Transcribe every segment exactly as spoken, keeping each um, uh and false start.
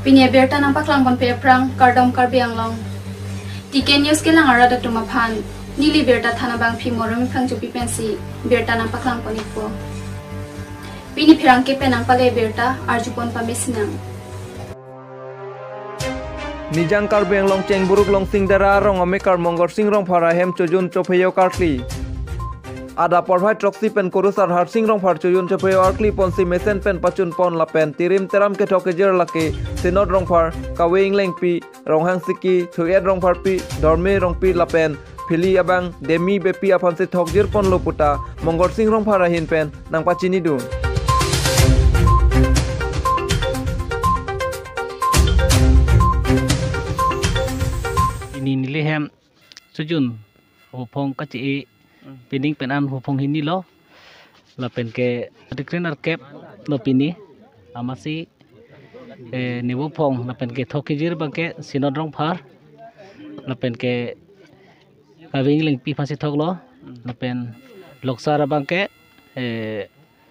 Pinia berta nampak lang pon perang kardom karbiang long. Tiken news ke lang arada tumapan. Nili berta thana bang phi morom phang chupi pensi berta nampak lang pon ipo. Pini perang ke penang pagai berta arjupon pamesinang. Nijang karbiang long ceng buruk long sing dara rong amekar mongor sing rong phara hem chojun chopheyo kartli. Ada porhai troksi pen kurusar har sing rong phar chojun chopheyo arkli pon si mesen pen pachun pon la pen tirim teram ke thoke jer lake sinod rong phar kawing leng pi rong hang siki choyet rong phar pi dorme rong pi la pen phili abang demi bepi apan se thok jer pon loputa mongor sing rong phara hin pen nang pachini du. Ini nilai hem sujun hupong kaci pining penan hupong ini lo la pen ke trainer cap lo pini amasi eh niwo pong la pen ke thokijir bangke sinodrong phar la pen ke kawing ling pi phasi thok lo la pen loksara bangke eh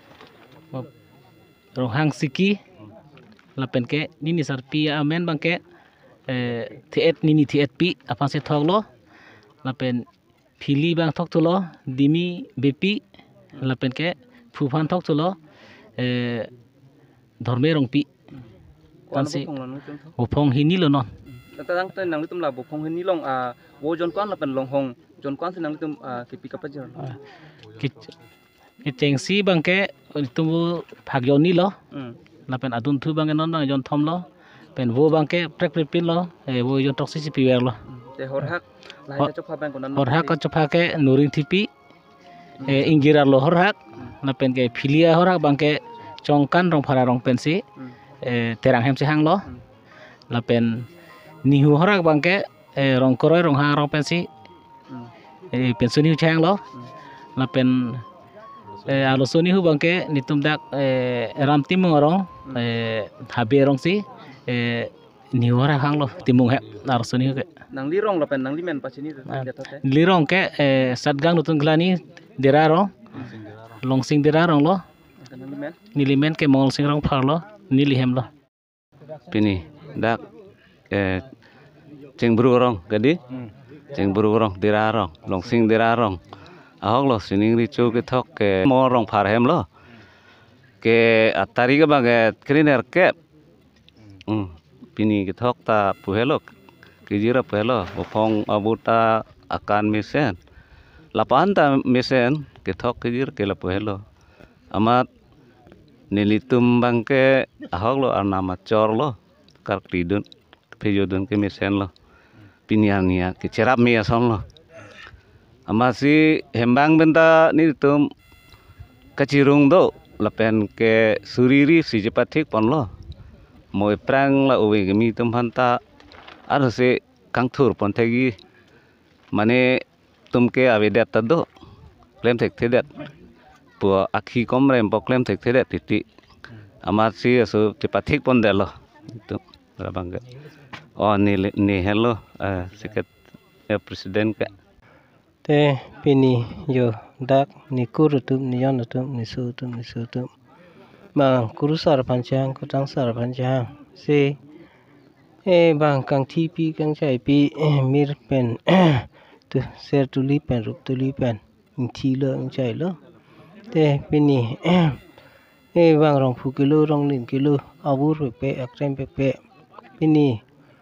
rohang siki la pen ke nini sarpi amen bangke eh thiet nini thiet pi apa se thok lo lapen phili bang thok tulo dimi bepi lapen ke phufan thok tulo eh dorme rong pi tansi bopong hini lo non tatang tan nang litum la bopong hini long a wo jon kwan lapen long hong jon kwan senang litum a kipi kapajer ki ki chengsi bang ke tu phagyon ni lo lapen adun thu bang non bang jon thom lo pen wo bang ke prek prek pin lo e wo jon toksi si piwer lo te horhak lahai ka chopha bang konan horhak ka chopha ke nuring thipi e ingira lo horhak na pen ke philia horhak bang ke chongkan rong phara rong pensi e terang hem se hang lo la pen nihu horhak bang ke e rong koroi rong hang rong pensi e pensuni chang lo la pen e alo soni hu bang ke nitum dak e ramtim ngorong e habe rong si eh niwara hang lo timung he narsoni ke nang lirong lapen nang limen pachini jatote lirong ke eh satgang nutun glani deraro longsing deraro lo nang limen nilimen ke mol sing rong phar lo nilihem lo pini dak eh cengburu rong gadi cengburu rong deraro longsing deraro ahok lo sining ricu ke thok ke mo rong phar hem lo ke atari ke bang kriner ke Hmm, pini ketok ta puhelok, kijira puhelok, bopong abuta akan mesen, lapan ta mesen ketok kijir ke la puhelok, amat nilitum bangke ahok lo arnama cor lo, kar pidun, pijudun ke mesen lo, piniania ke cerap miason lo, amat si hembang benda nilitum kacirung do, lapen ke suriri si jepatik pon lo. Moi prang la uwe gemi tum hanta aro se kangthur pon thegi mane tumke avedat tado klem thek thedat pu akhi komrem po klem thek thedat titi amar si asu tipathik pon delo tu rabang o ni ni hello sikat presiden ka te pini yo dak ni kurutum ni yonutum ni sutum ni sutum bang kurusar panjang kutang sar panjang si eh bang kang tipi kang chai pi mir pen tu ser tuli pen rup tuli pen inti lo ang chai lo te pini eh bang rong phu kilo rong lin kilo abur pe akrem pe pe pini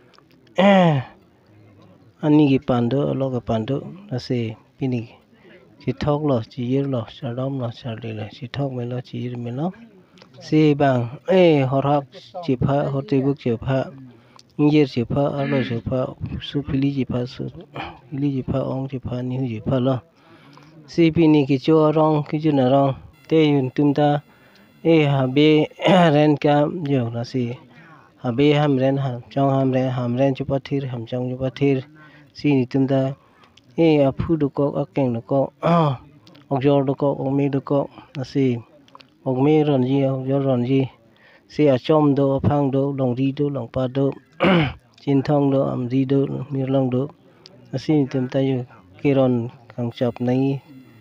ani gi pando lo ga pando ase pini chi thok lo chi yir lo charom lo charli lo chi thok me lo chi yir me lo si bang eh horak chipha hotibuk chipha ingir chipha alo chipha su pili chipha su pili chipha ong chipha ni hu chipha lo si pini ki cho rong ki ju na rong te yun tumta eh habe ren ka yo la si habe ham ren ham chong ham ren ham ren chupa thir ham chong chupa thir si ni tumta eh aphu du ko akeng du ko ogjor du ko omi du ko asi ông mi ròn gì ông cho ròn gì xe ở trong đồ phang đồ lòng đi đồ lòng pa đồ trên thong đồ am đi đồ mi lòng đồ xin tìm tay cái ròn càng chập này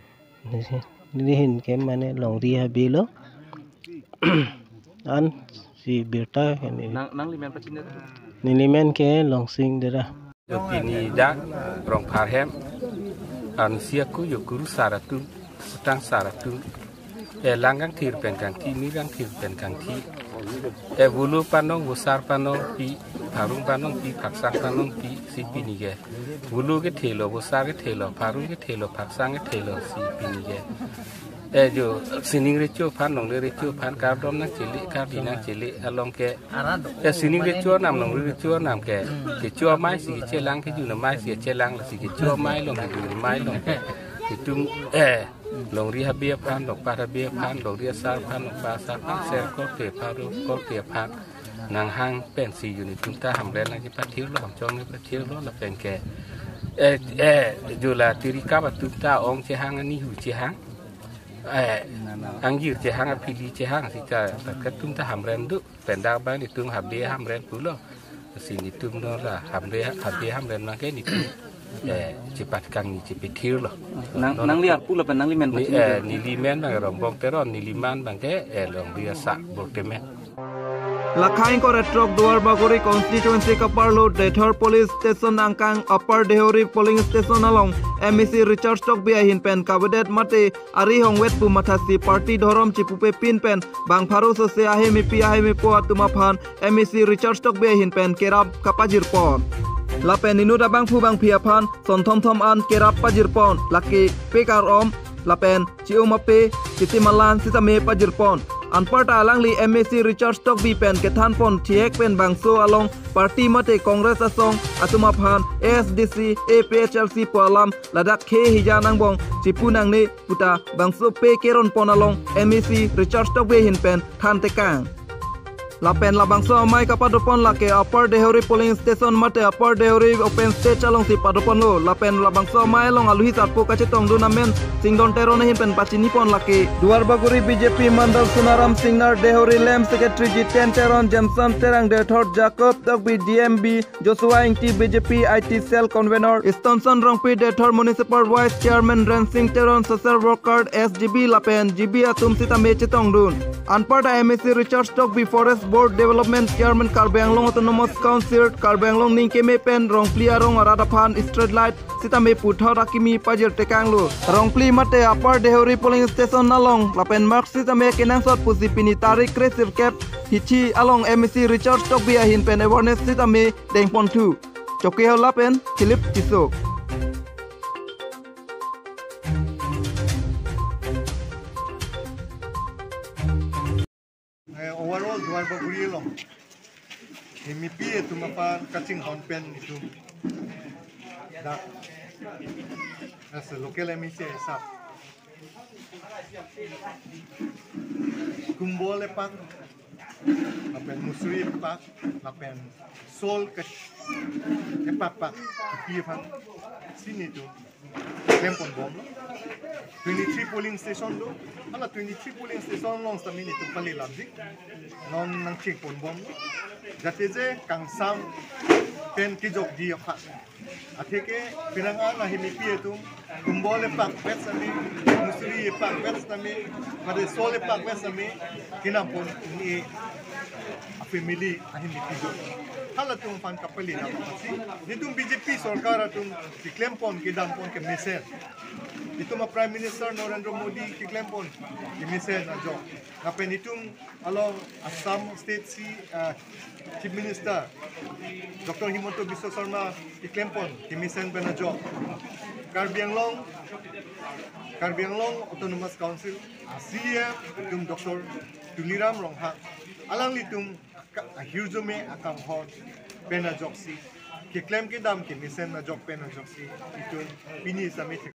đi hình cái mà này lòng đi hay bị lắm anh si berta kan ini nang nang limen pacin itu nilimen ke longsing dera Pini dak rong parhem anusia ku yo guru saratu utang saratu e langang tir pen kang ti mi gang tir pen kang ti e bulu panong busar panong pi parung panong pi paksak panong pi si pini ge bulu ke thelo busar ke thelo parung ke thelo paksang ke thelo si pini ge e jo sining recho pan nong recho pan kar dom na chili kar dina chili along ke e sining recho nam nong recho nam ke ke cho mai si che lang ke ju na mai si che lang la si ke cho mai long ke ju mai long ke ke tung e long ri ha bia pan long pa ha bia pan long ri sar pan long pa sar pan ser ko ke pa ro ko ke pan nang hang pen si yu ni tung ta ham ren na ki pa thiu lo chong ni pa thiu lo la pen ke e e ju la tiri ka ba tung ta ong che hang ni hu che hang eh anggir je hang apili je hang si ta ketung ta hamren du penda ba ni tung habe hamren pulo sini tung no la hamre habe hamren ma ke ni tung eh cepat kang ni cepet thir lo nang nang liat pula pen nang limen ni pacin eh ni limen bang rombong teron ni liman bang ke eh long dia sak bortemen Lakhain ko retrok Duar Bagori constituency Kaparlo Dethor police station angkang Upper Dehori polling station along M E C Richard Stock bi ahin pen kabinet mate ari hong wet pu mathasi party dhorom chipupe pin pen bang pharu so se ahe mi pi ahe mi po atuma phan M E C Richard Stock bi ahin pen kerap kapajir pon lapen inu da bang phu bang phia phan son thom thom an kerap pajir pon laki pekar om lapen chiumape kitimalan sitame pajir pon Anparta alangli M E C Richard Stock bi pen ke than pon thiek pen bangso along party mate Congress asong atuma phan A S D C A P H L C polam ladak khe hijanang bong chipunang ne puta bangso pe keron pon along M E C Richard Stock bi hin pen than tekang Lapen labangso mai kapadopon lake Upper Dehori polling station mate Upper Dehori open stage along si padopon lo lapen labangso mai long aluhi satpo kache tong dunamen singdon teron hin pen pachini pon lake Duar Bagori B J P mandal Sunaram Singnar Dehori Lem secretary Jiten Teron Jameson Terang Dethor Jacob Tokbi D M B Joshua Ingti B J P I T cell convener Stonson Rongpi Dethor municipal vice chairman Ransing Teron social worker S G B lapen G B atum sita meche tong dun Anparta M E C Richard Stock bi forest Board Development Chairman Karbi Anglong Autonomous Council Karbi Anglong Ningkeme Pen Rongpli Arong Aradaphan Street Light Sitame Puthau Rakimi Pajir Tekanglu Rongpli Mate Upper Dehori Polling Station Nalong Lapen Mark Sitame Kenang Sot Pusipini Tarik Crescent Cap Hichi Along M E C Richard Stock Bi Ahin Pen Awareness Sitame Dengpon two Choki Lapen Philip Tisok overall Duar Bagori long M P itu mapa kacing honpen itu dah as a local M C sap kumbol lepak lapen musri lepak lapen sol ke lepak pak pipan sini tu Lempon bom twenty-three polling station do ala twenty-three polling station long sa minute pali labdik non nang check pon bom jate je kangsam pen ki jok di kha atheke piranga na himipi etum kumbole pak pet sami musri pak pet sami made sole pak pet sami kinam pon ni family ahimipi jok hala tum fan kapali na pasi nitum B J P sarkar atum declare pon ki dam pon ke message itu ma Prime Minister Narendra Modi ki claim pon ki message na jo ngapen itum along Assam State si uh, Chief Minister Doctor Himanto Biswa Sarma ki claim pon ki message na jo Karbi Anglong Karbi Anglong Autonomous Council Asia itum Doctor Tuliram Rongha alang litum Huzume akang hot pena joksi ki claim ki dam ki message na jok pena joksi itum pini sa